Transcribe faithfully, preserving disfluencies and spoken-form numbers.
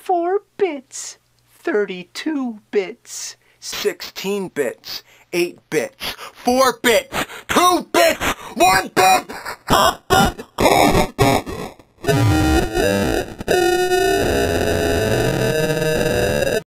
Four bits. Thirty-two bits. Sixteen bits. Eight bits. Four bits. Two bits. One bit.